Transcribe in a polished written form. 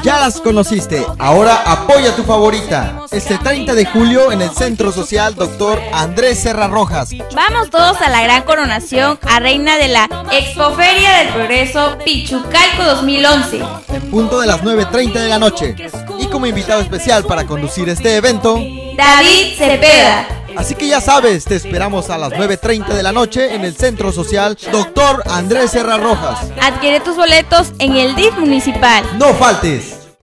Ya las conociste, ahora apoya a tu favorita. Este 30 de julio en el Centro Social Dr. Andrés Serra Rojas. Vamos todos a la gran coronación a reina de la Expoferia del Progreso Pichucalco 2011. En punto de las 9:30 de la noche. Y como invitado especial para conducir este evento, David Cepeda. Así que ya sabes, te esperamos a las 9:30 de la noche en el Centro Social Dr. Andrés Serra Rojas. Adquiere tus boletos en el DIF municipal. ¡No faltes!